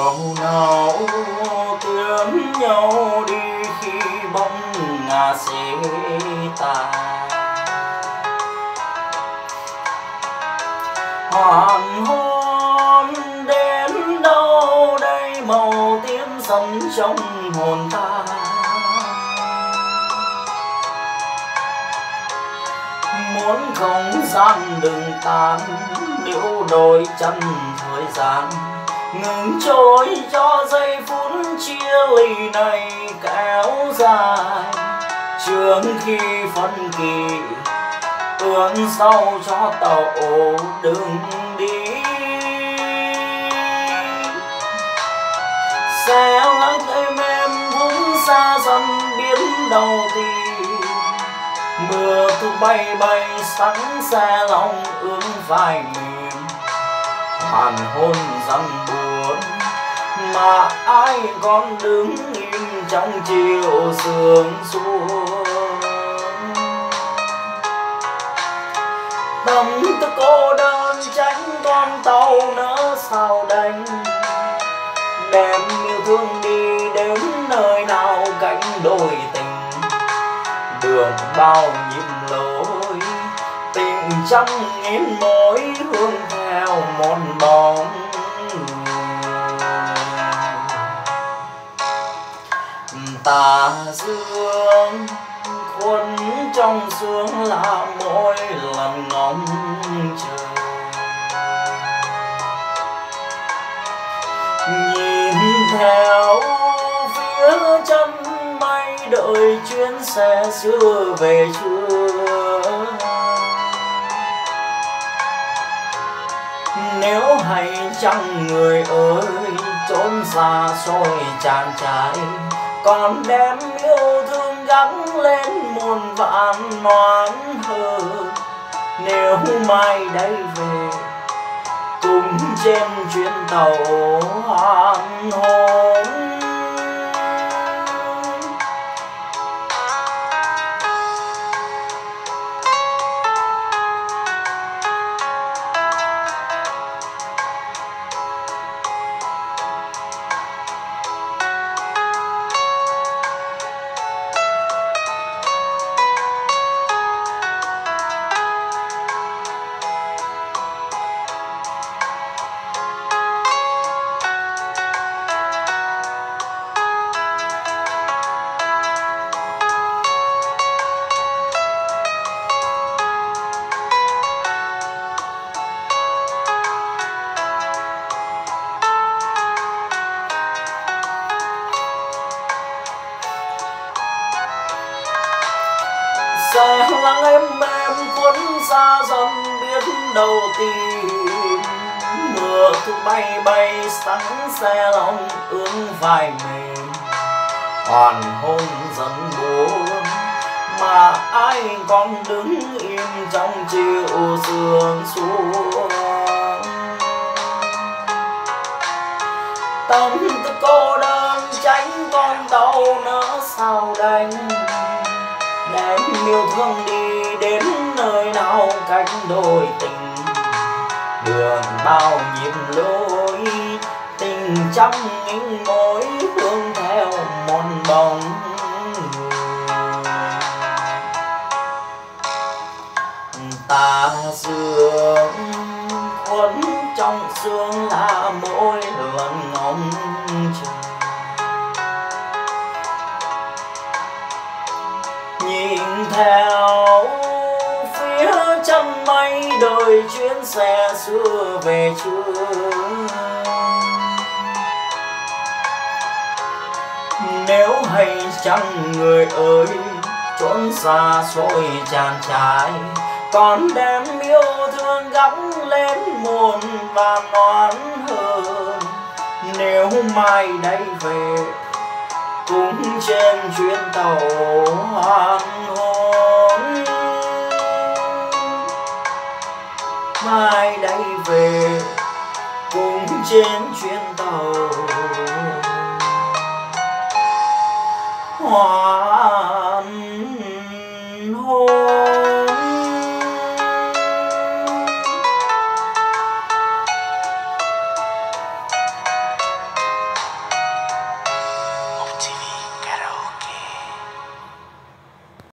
câu nào tiếng nhau đi khi bóng ngả xế tàn. Hoàng hôn đến đâu đây màu tím dần trong hồn ta. Muốn không gian đừng tan, nếu đôi chân thời gian ngừng trôi cho giây phút chia ly này kéo dài. Trước khi phân kỳ ước sau cho tàu đừng đi, sẽ lắng êm êm vũng xa dần biến đầu tìm. Mưa thu bay bay sẵn xe lòng ướm vai mềm. Hoàn hôn dần buồn mà ai còn đứng im trong chiều sương xuống. Tâm tư cô đơn tránh con tàu nỡ sao đành. Đem yêu thương đi đến nơi nào cánh đôi tình. Đường bao nhịp lối tình trăm nghìn mối hương theo một bóng. Tà dương khuôn trong sương là mỗi lần ngóng chờ. Nhìn theo phía chân mây đợi chuyến xe xưa về chưa. Nếu hay chăng người ơi trốn xa xôi tràn trải, còn đem yêu thương gắn lên muôn vạn noãn hờ. Nếu mai đây về cùng trên chuyến tàu hoàn hôn. Sẽ lắng êm êm cuốn xa dần biết đầu tìm. Mưa thu bay bay sẵn xe lòng ướm vai mềm. Hoàn hôn dần buồn mà ai còn đứng im trong chiều sương xuống. Tâm tư cô đơn tránh con tàu nỡ sao đành. Đem yêu thương đi đến nơi nào cách đôi tình. Đường bao nhịp lối tình trăm nghìn mối hương theo một bóng. Tà dương khuẩn trong sương là mỗi lần ngóng chờ. Nhìn theo phía chân mây đợi chuyến xe xưa về chưa. Nếu hay chăng người ơi trốn xa xôi tràn trải, còn đem yêu thương gắn lên muôn vàn oán hờn. Nếu mai đây về cùng trên chuyến tàu hoàn hôn. Mai đây về cùng trên chuyến tàu hoàn